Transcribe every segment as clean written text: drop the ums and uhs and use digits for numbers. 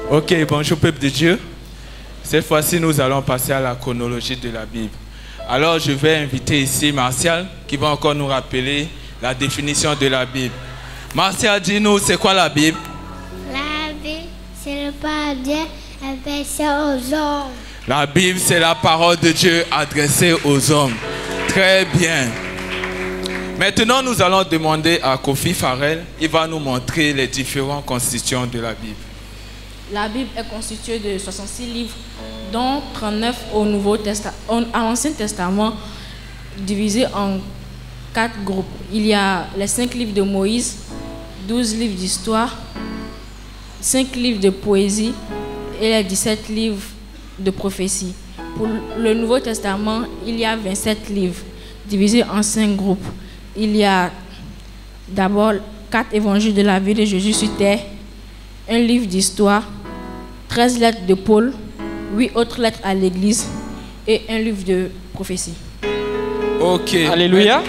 Ok, bonjour peuple de Dieu. Cette fois-ci, nous allons passer à la chronologie de la Bible. Alors, je vais inviter ici Martial qui va encore nous rappeler la définition de la Bible. Martial, dis-nous, c'est quoi la Bible? La Bible, c'est le parole de Dieu adressé aux hommes. La Bible, c'est la parole de Dieu adressée aux hommes. Très bien. Maintenant, nous allons demander à Kofi Farrell. Il va nous montrer les différentes constitutions de la Bible. La Bible est constituée de 66 livres, dont 39 au Nouveau Testament, à l'Ancien Testament, divisés en 4 groupes. Il y a les 5 livres de Moïse, 12 livres d'histoire, 5 livres de poésie et les 17 livres de prophétie. Pour le Nouveau Testament, il y a 27 livres, divisés en 5 groupes. Il y a d'abord 4 évangiles de la vie de Jésus sur terre, un livre d'histoire, 13 lettres de Paul, 8 autres lettres à l'église et un livre de prophétie. Ok. Alléluia.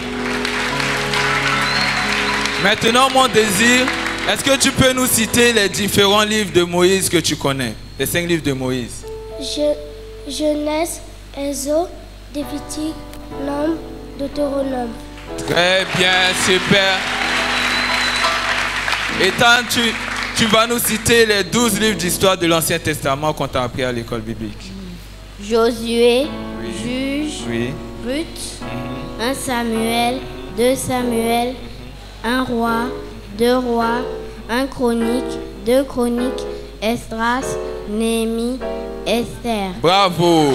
Maintenant, mon désir, est-ce que tu peux nous citer les différents livres de Moïse que tu connais? Les 5 livres de Moïse. Genèse, Exode, Lévitique, Nombre, Deutéronome. Très bien, super. Et tant tu vas nous citer les 12 livres d'histoire de l'Ancien Testament qu'on t'a appris à l'école biblique. Josué, Oui. Juge, Oui. Ruth, 1 Samuel, 2 Samuel, 1 Roi, 2 Rois, 1 Chronique, 2 Chroniques, Esdras, Néhémie, Esther. Bravo.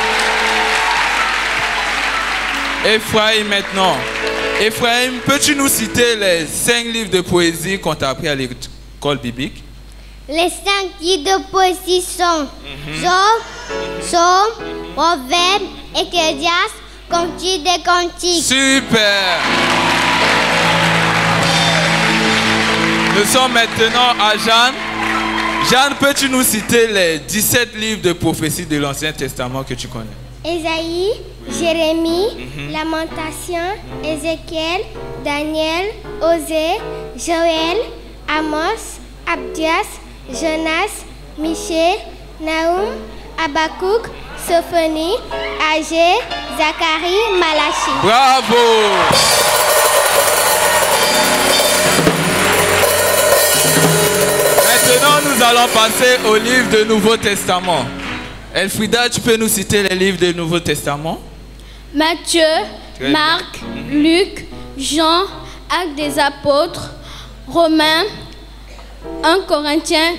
Ephraim maintenant. Ephraim, peux-tu nous citer les 5 livres de poésie qu'on t'a appris à l'école biblique? Les 5 livres de poésie sont Job, Psaume, Proverbe, Ecclésiaste, Cantique des Cantiques. Super. Nous sommes maintenant à Jeanne. Jeanne, peux-tu nous citer les 17 livres de prophétie de l'Ancien Testament que tu connais? Ésaïe, Jérémie, Lamentation, Ézéchiel, Daniel, Osée, Joël, Amos, Abdias, Jonas, Michée, Nahum, Habakkuk, Sophonie, Agé, Zacharie, Malachie. Bravo. Maintenant, nous allons passer au livre du Nouveau Testament. Elfrida, tu peux nous citer les livres du Nouveau Testament? Matthieu, Très Marc, Luc, Jean, Actes des Apôtres, Romains, 1 Corinthiens,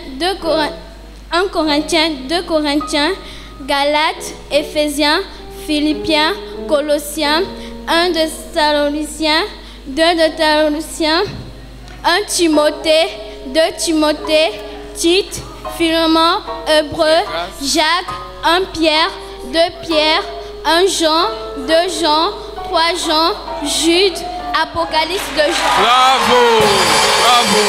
2 Corinthiens, Galates, Éphésiens, Philippiens, Colossiens, 1 Thessaloniciens, 2 Thessaloniciens, 1 Timothée, 2 Timothée, Tite, Philémon, Hébreux, Jacques, 1 Pierre, 2 Pierre, 1 Jean, 2 Jean, 3 Jean, Jude, Apocalypse de Jean. Bravo, bravo.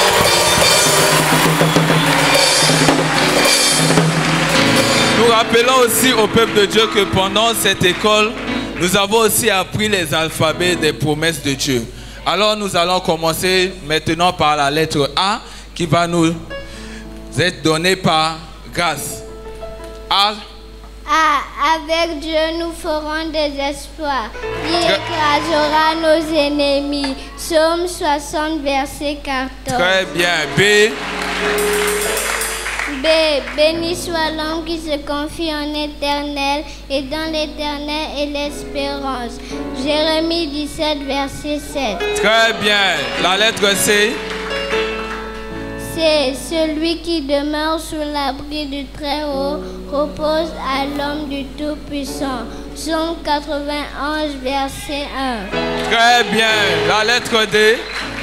Nous rappelons aussi au peuple de Dieu que pendant cette école, nous avons aussi appris les alphabets des promesses de Dieu. Alors nous allons commencer maintenant par la lettre A qui va nous être donnée par Grâce. A. Avec Dieu, nous ferons des exploits. Il écrasera nos ennemis. Psaume 60, verset 14. Très bien. B. B. Béni soit l'homme qui se confie en éternel et dans l'éternel et l'espérance. Jérémie 17, verset 7. Très bien. La lettre C. C'est celui qui demeure sous l'abri du Très-Haut, repose à l'homme du Tout-Puissant. Psaume 91, verset 1. Très bien. La lettre D.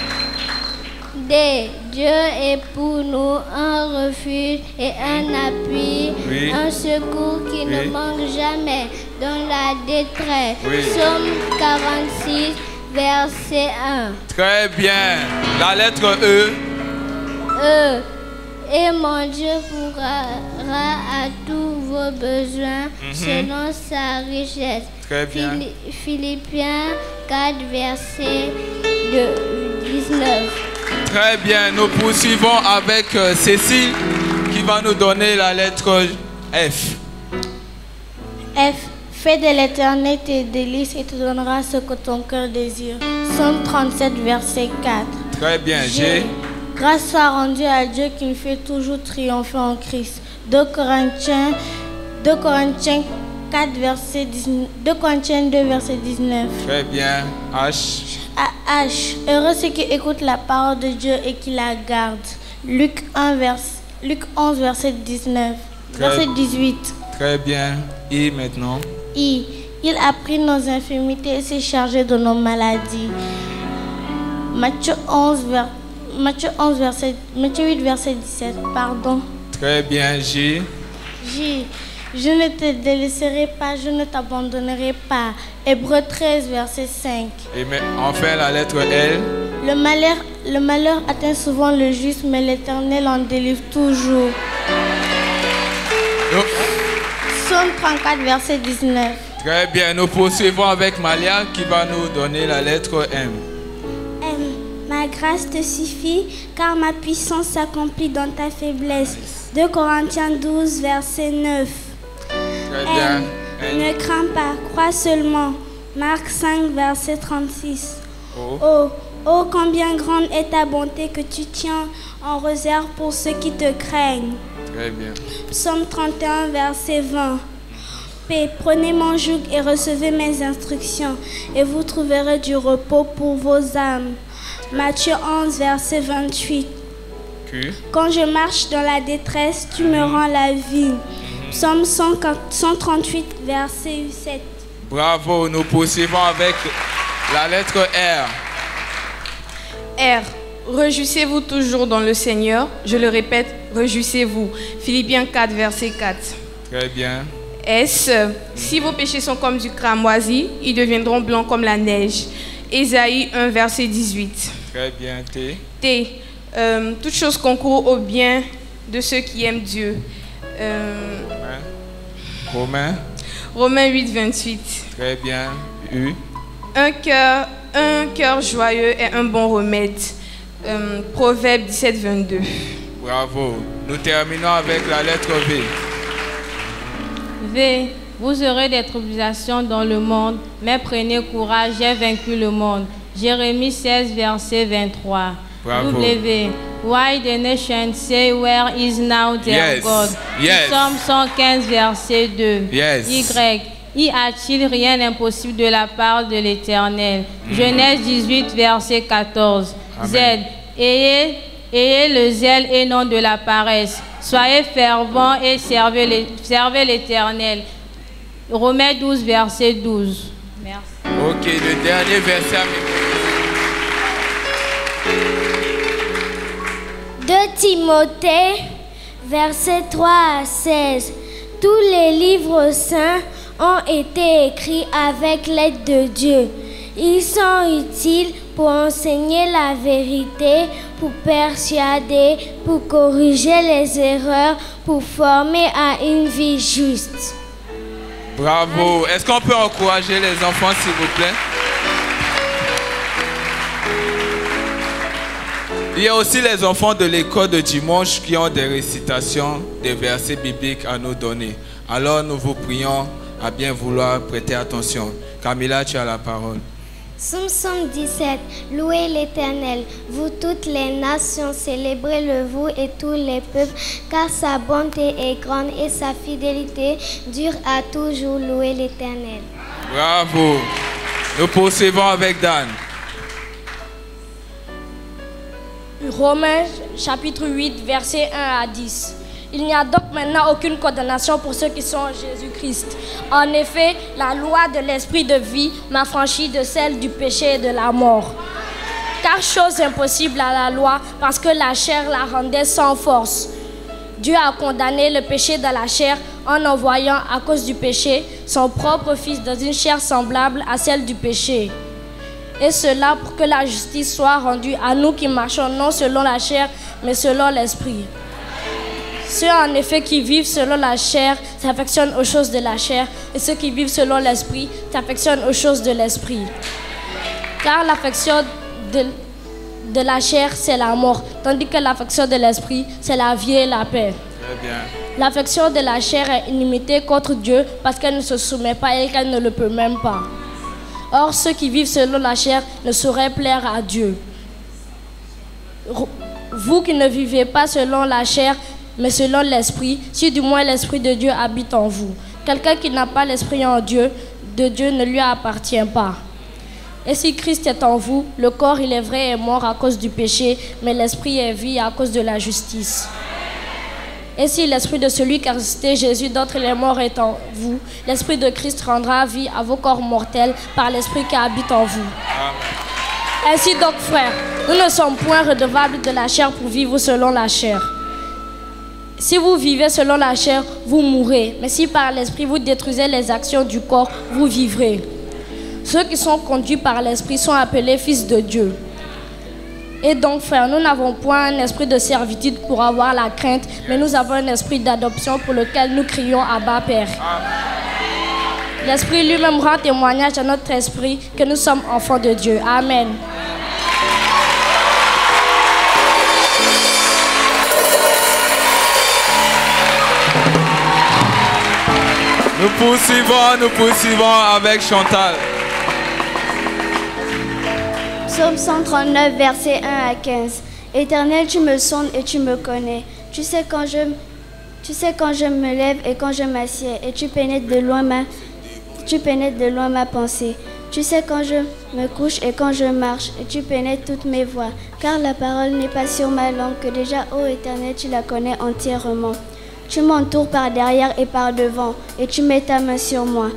D. Dieu est pour nous un refuge et un appui, Oui. un secours qui ne Oui. manque jamais dans la détresse. Oui. Psaume 46, verset 1. Très bien. La lettre E. Et mon Dieu pourra à tous vos besoins selon sa richesse. Très bien. Philippiens 4, verset 19. Très bien. Nous poursuivons avec Cécile qui va nous donner la lettre F. F. Fais de l'Éternel tes délices et te donnera ce que ton cœur désire. Psaume 37, verset 4. Très bien. G. Grâce soit rendue à Dieu qui nous fait toujours triompher en Christ. 2 Corinthiens 4, verset 19, 2 Corinthiens 2, verset 19. Très bien. H. H. Heureux ceux qui écoutent la parole de Dieu et qui la gardent. Luc 11, verset 19. Verset 18. Très bien. I maintenant. I. Il a pris nos infirmités et s'est chargé de nos maladies. Matthieu 8, verset 17. Pardon. Très bien. J. J. Je ne te délaisserai pas, je ne t'abandonnerai pas. Hébreux 13, verset 5. Et enfin la lettre L. Le malheur atteint souvent le juste, mais l'Éternel en délivre toujours. Psaume 34, verset 19. Très bien, nous poursuivons avec Malia qui va nous donner la lettre M. M. Ma grâce te suffit, car ma puissance s'accomplit dans ta faiblesse. 2 Corinthiens 12, verset 9. Très bien. Ne crains pas, crois seulement. Marc 5, verset 36. Oh, combien grande est ta bonté que tu tiens en réserve pour ceux qui te craignent. Très bien. Psaume 31, verset 20. Paix, prenez mon joug et recevez mes instructions, et vous trouverez du repos pour vos âmes. Matthieu 11, verset 28. Q. Quand je marche dans la détresse, tu me rends la vie. Psaume 138, verset 7. Bravo, nous poursuivons avec la lettre R. R. Réjouissez-vous toujours dans le Seigneur. Je le répète, réjouissez-vous. Philippiens 4, verset 4. Très bien. S. Si vos péchés sont comme du cramoisi, ils deviendront blancs comme la neige. Ésaïe 1, verset 18. Très bien. T. T. Toute chose concourt au bien de ceux qui aiment Dieu. Romains 8, 28. Très bien. U. Un cœur joyeux est un bon remède. Proverbe 17, 22. Bravo. Nous terminons avec la lettre V. V. Vous aurez des tribulations dans le monde, mais prenez courage, j'ai vaincu le monde. Jérémie 16, verset 23. Bravo. W. Why the nations say, where is now their God? Yes. Psaume 115, verset 2. Yes. Y. Y a-t-il rien d'impossible de la part de l'Éternel? Genèse 18, verset 14. Amen. Z. Ayez le zèle et non de la paresse. Soyez fervents et servez l'Éternel. Romains 12, verset 12. Merci. Ok, le dernier verset. 2 Timothée, versets 3 à 16. Tous les livres saints ont été écrits avec l'aide de Dieu. Ils sont utiles pour enseigner la vérité, pour persuader, pour corriger les erreurs, pour former à une vie juste. Bravo. Est-ce qu'on peut encourager les enfants, s'il vous plaît? Il y a aussi les enfants de l'école de dimanche qui ont des récitations, des versets bibliques à nous donner. Alors nous vous prions à bien vouloir prêter attention. Camilla, tu as la parole. Psaume 117. Louez l'Éternel, vous toutes les nations, célébrez-le vous et tous les peuples, car sa bonté est grande et sa fidélité dure à toujours. Louez l'Éternel. Bravo. Nous poursuivons avec Dan. Romains chapitre 8, versets 1 à 10. Il n'y a donc maintenant aucune condamnation pour ceux qui sont en Jésus-Christ. En effet, la loi de l'esprit de vie m'a franchi de celle du péché et de la mort. Car chose impossible à la loi, parce que la chair la rendait sans force. Dieu a condamné le péché dans la chair en envoyant, à cause du péché, son propre Fils dans une chair semblable à celle du péché. Et cela pour que la justice soit rendue à nous qui marchons non selon la chair, mais selon l'esprit. Ceux en effet qui vivent selon la chair s'affectionnent aux choses de la chair, et ceux qui vivent selon l'esprit s'affectionnent aux choses de l'esprit. Car l'affection de la chair, c'est la mort, tandis que l'affection de l'esprit, c'est la vie et la paix. Très bien. L'affection de la chair est illimitée contre Dieu parce qu'elle ne se soumet pas et qu'elle ne le peut même pas. Or, ceux qui vivent selon la chair ne sauraient plaire à Dieu. Vous qui ne vivez pas selon la chair, mais selon l'esprit, si du moins l'esprit de Dieu habite en vous. Quelqu'un qui n'a pas l'esprit en Dieu, de Dieu ne lui appartient pas. Et si Christ est en vous, le corps, il est vrai, est mort à cause du péché, mais l'esprit est vie à cause de la justice. Et si l'esprit de celui qui a ressuscité Jésus d'entre les morts est en vous, l'esprit de Christ rendra vie à vos corps mortels par l'esprit qui habite en vous. Amen. Ainsi donc, frères, nous ne sommes point redevables de la chair pour vivre selon la chair. Si vous vivez selon la chair, vous mourrez. Mais si par l'esprit vous détruisez les actions du corps, vous vivrez. Ceux qui sont conduits par l'esprit sont appelés fils de Dieu. Et donc, frères, nous n'avons point un esprit de servitude pour avoir la crainte, mais nous avons un esprit d'adoption pour lequel nous crions Abba, Père. L'Esprit lui-même rend témoignage à notre esprit que nous sommes enfants de Dieu. Amen. Nous poursuivons avec Chantal. Psaume 139, versets 1 à 15. Éternel, tu me sondes et tu me connais. Tu sais quand je me lève et quand je m'assieds, et tu pénètres de loin ma pensée. Tu sais quand je me couche et quand je marche, et tu pénètres toutes mes voies. Car la parole n'est pas sur ma langue, que déjà, ô Éternel, tu la connais entièrement. Tu m'entoures par derrière et par devant, et tu mets ta main sur moi.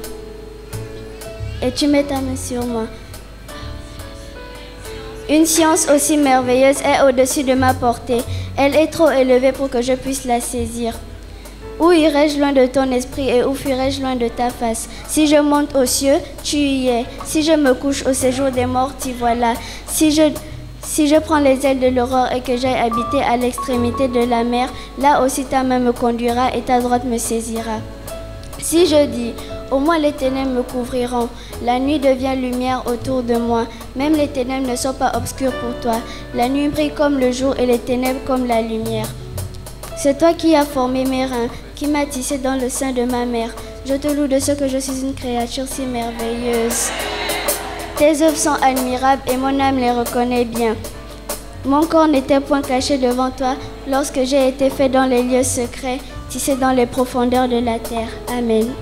Une science aussi merveilleuse est au-dessus de ma portée. Elle est trop élevée pour que je puisse la saisir. Où irai-je loin de ton esprit et où fuirai-je loin de ta face? Si je monte aux cieux, tu y es. Si je me couche au séjour des morts, t'y voilà. Si je prends les ailes de l'aurore et que j'aille habiter à l'extrémité de la mer, là aussi ta main me conduira et ta droite me saisira. Si je dis, au moins les ténèbres me couvriront, la nuit devient lumière autour de moi, même les ténèbres ne sont pas obscures pour toi. La nuit brille comme le jour et les ténèbres comme la lumière. C'est toi qui as formé mes reins, qui m'as tissé dans le sein de ma mère. Je te loue de ce que je suis une créature si merveilleuse. Tes œuvres sont admirables et mon âme les reconnaît bien. Mon corps n'était point caché devant toi lorsque j'ai été fait dans les lieux secrets, tissé dans les profondeurs de la terre. Amen.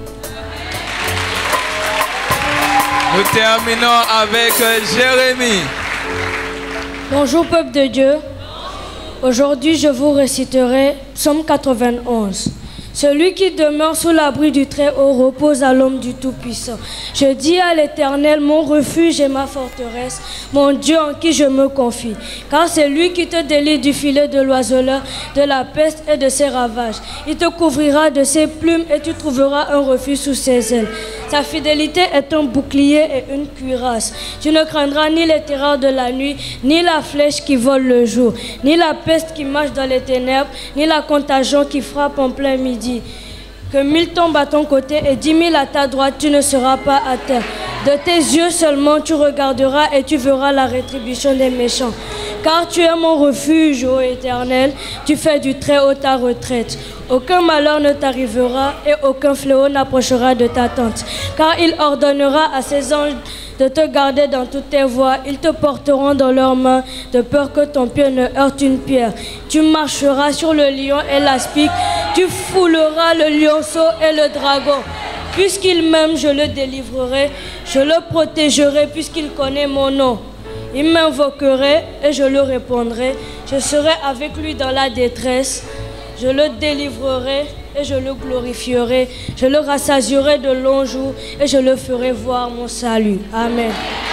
Nous terminons avec Jérémie. Bonjour peuple de Dieu. Aujourd'hui je vous réciterai Psaume 91. Celui qui demeure sous l'abri du Très-Haut repose à l'ombre du Tout-Puissant. Je dis à l'Éternel, mon refuge et ma forteresse, mon Dieu en qui je me confie. Car c'est lui qui te délie du filet de l'oiseleur, de la peste et de ses ravages. Il te couvrira de ses plumes et tu trouveras un refuge sous ses ailes. Sa fidélité est un bouclier et une cuirasse. Tu ne craindras ni les terreurs de la nuit, ni la flèche qui vole le jour, ni la peste qui marche dans les ténèbres, ni la contagion qui frappe en plein midi. Que 1000 tombent à ton côté et 10 000 à ta droite, tu ne seras pas à terre. De tes yeux seulement tu regarderas et tu verras la rétribution des méchants. Car tu es mon refuge, ô Éternel, tu fais du Très-Haut ta retraite. Aucun malheur ne t'arrivera et aucun fléau n'approchera de ta tente. Car il ordonnera à ses anges de te garder dans toutes tes voies. Ils te porteront dans leurs mains, de peur que ton pied ne heurte une pierre. Tu marcheras sur le lion et l'aspic, tu fouleras le lionceau et le dragon. Puisqu'il m'aime, je le délivrerai, je le protégerai puisqu'il connaît mon nom. Il m'invoquerait et je le répondrai. Je serai avec lui dans la détresse. Je le délivrerai et je le glorifierai. Je le rassasierai de longs jours et je le ferai voir mon salut. Amen.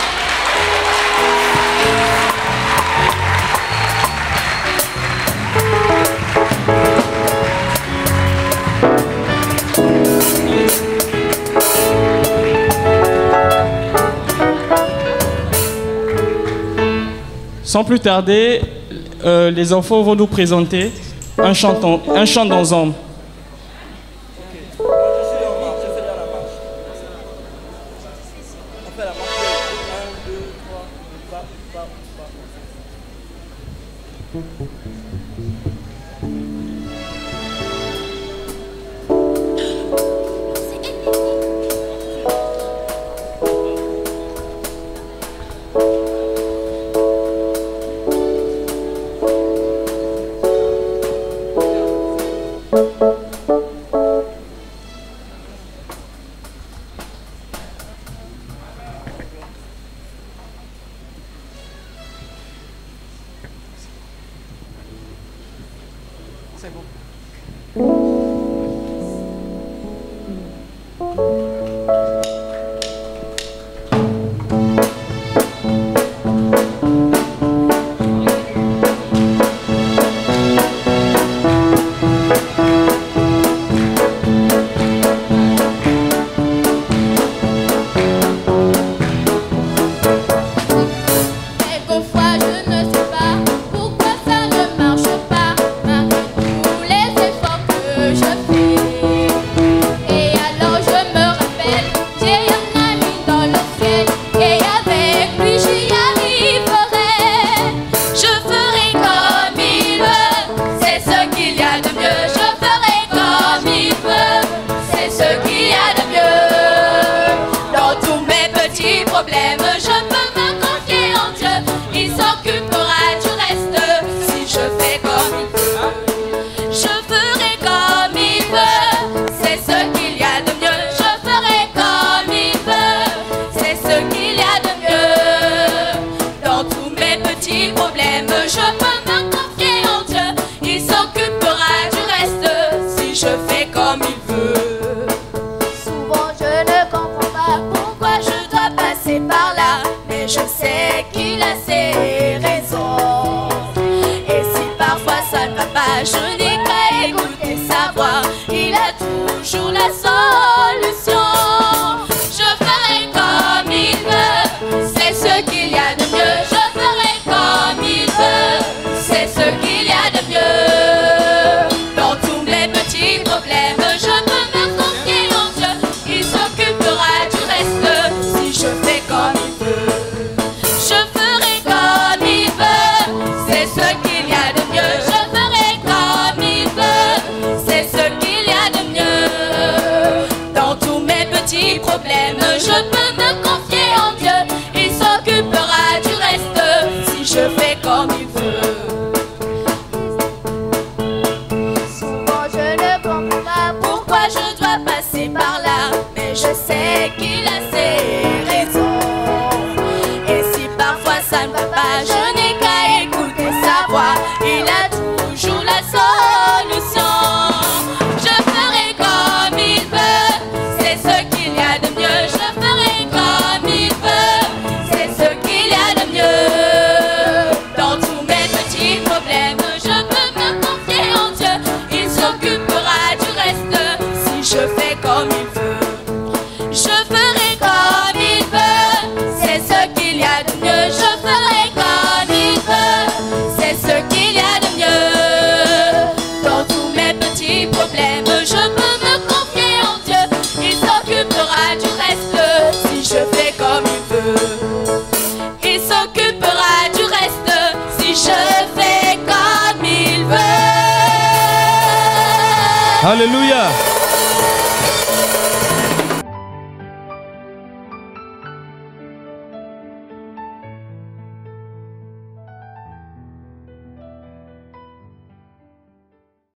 Sans plus tarder, les enfants vont nous présenter un chant d'ensemble. c'est bon. Quelquefois je ne sais pas pourquoi ça ne marche pas, malgré tous les efforts que je fais. Et alors je me rappelle, j'ai un ami dans le ciel, et avec lui j'y arriverai. Je ferai comme il veut, c'est ce qu'il y a de mieux. Je ferai comme il veut, c'est ce qu'il y a de mieux. Dans tous mes petits problèmes, je peux me confier en Dieu. Il s'occupera du reste si je fais comme il veut. Je ferai comme il veut, c'est ce qu'il y a de mieux. Je ferai comme il veut, c'est ce qu'il y a de mieux. Dans tous mes petits problèmes, je peux me confier en Dieu. Il s'occupera du reste si je fais comme il veut. Souvent je ne comprends pas pourquoi je dois passer par là, mais je sais qu'il a ses raisons. Et si parfois ça ne va pas, je n'ai qu'à écouter sa voix. Il a toujours la solution. Je ferai comme il veut, c'est ce qu'il y a de mieux. Je ferai comme il veut, c'est ce qu'il y a de mieux. Dans tous mes petits problèmes, je peux me confier en Dieu. Il s'occupera du reste si je fais comme il veut. Je ferai comme il veut, c'est ce qu'il y a de mieux. Je ferai comme il veut, c'est ce qu'il y a de mieux. Dans tous mes petits problèmes, je peux me confier en Dieu. Il s'occupera du reste si je fais comme il veut. Souvent je ne comprends pas pourquoi je dois passer par là, mais je sais qu'il a ses raisons. Et si parfois ça ne va pas, je n'ai qu'à écouter sa voix. Il a toujours la solution. Je ferai comme il veut, c'est ce qu'il y a de mieux. Je ferai comme il veut, c'est ce qu'il y a de mieux. Dans tous mes petits problèmes, je peux me confier en Dieu. Il s'occupera du reste si je fais comme il veut. Je ferai comme il veut, c'est ce qu'il y a de mieux. Je ferai comme il veut, c'est ce qu'il y a de mieux. Dans tous mes petits problèmes, je peux me confier en Dieu. Il s'occupera du reste si je fais comme il veut. Il s'occupera du reste si je fais comme il veut. Alléluia.